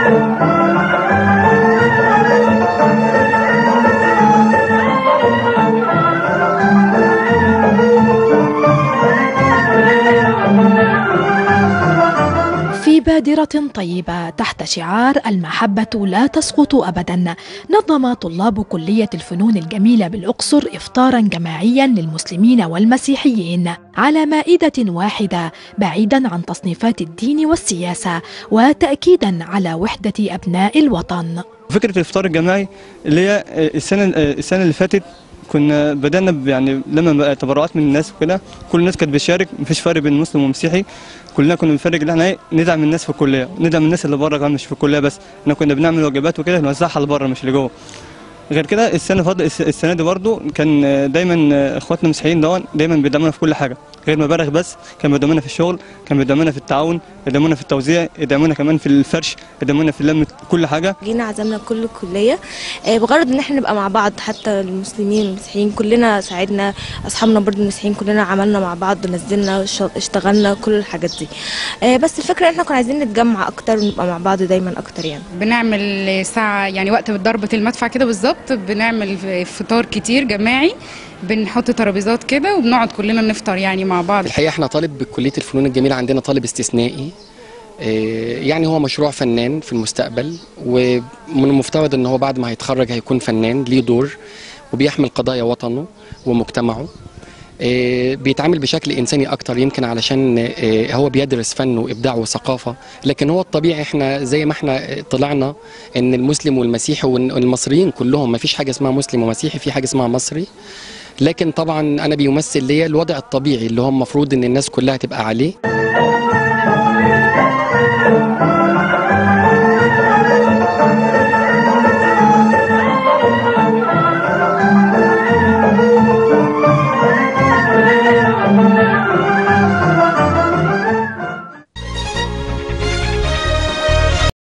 في بادرة طيبة تحت شعار المحبة لا تسقط أبدا، نظم طلاب كلية الفنون الجميلة بالأقصر إفطارا جماعيا للمسلمين والمسيحيين على مائدة واحدة، بعيدا عن تصنيفات الدين والسياسة، وتأكيدا على وحدة أبناء الوطن. فكرة الإفطار الجماعي اللي هي السنة اللي فاتت كنا بدأنا يعني لما بقى تبرعات من الناس وكده، كل الناس كانت بتشارك، مفيش فرق بين مسلم ومسيحي، كلنا كنا بنفرق ان احنا ندعم الناس في الكليه، ندعم الناس اللي بره كمان مش في الكليه بس، احنا كنا بنعمل واجبات وكده نوزعها لبره مش لجوه. غير كده السنه دي برضو كان دايما اخواتنا المسيحيين دايما بيدعمونا في كل حاجه، غير مبالغ بس كان بيدعمونا في الشغل، كان بيدعمونا في التعاون، يدعمونا في التوزيع، يدعمونا كمان في الفرش، يدعمونا في اللم، كل حاجه. جينا عزمنا كل الكليه بغرض ان احنا نبقى مع بعض، حتى المسلمين والمسيحيين كلنا ساعدنا، اصحابنا برضو المسيحيين كلنا عملنا مع بعض، نزلنا اشتغلنا كل الحاجات دي. بس الفكره ان احنا كنا عايزين نتجمع اكتر ونبقى مع بعض دايما اكتر. يعني بنعمل ساعه يعني وقت ضربه المدفع كده بالظبط، بنعمل فطار كتير جماعي، بنحط ترابيزات كده وبنقعد كلنا نفطر يعني مع بعض. الحقيقه احنا طالب بكليه الفنون الجميله عندنا طالب استثنائي، يعني هو مشروع فنان في المستقبل، ومن المفترض ان هو بعد ما هيتخرج هيكون فنان ليه دور وبيحمل قضايا وطنه ومجتمعه، بيتعامل بشكل انساني اكتر، يمكن علشان هو بيدرس فن وابداع وثقافه. لكن هو الطبيعي احنا زي ما احنا طلعنا ان المسلم والمسيحي والمصريين كلهم ما فيش حاجه اسمها مسلم ومسيحي، في حاجه اسمها مصري. لكن طبعا انا بيمثل ليا الوضع الطبيعي اللي هو المفروض ان الناس كلها تبقى عليه.